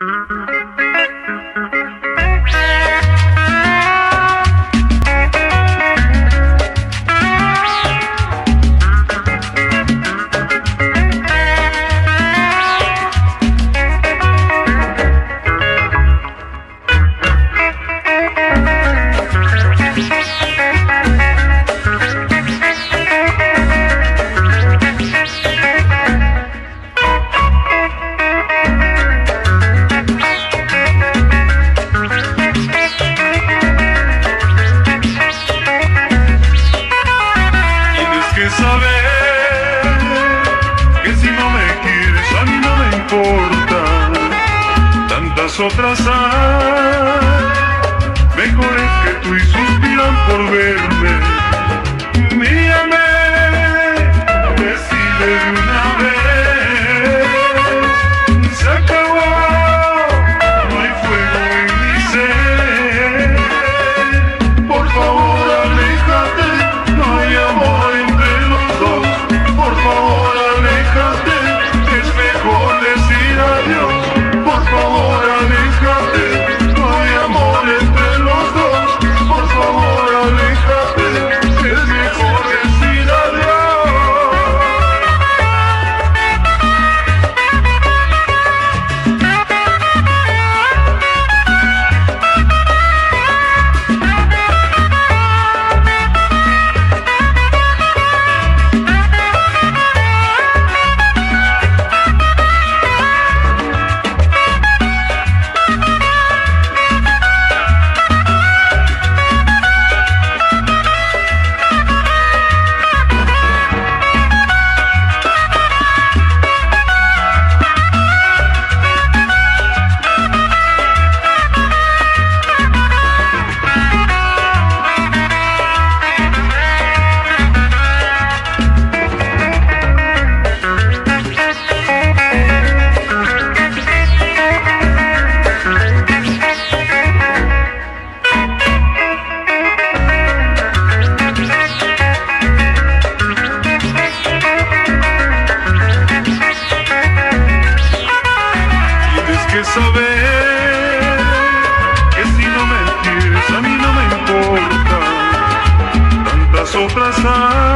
Otras hay mejores que tú y suspiran por verme. Mírame, decide de una vez, se acabó, no hay fuego en mi ser. Por favor, aléjate, no hay amor entre los dos. Por favor, aléjate, es mejor decir adiós. Por favor, aléjate, no hay amor entre los dos. Por favor, aléjate, es mejor decir adiós. Saber que si no me quieres a mí no me importa, tantas otras hay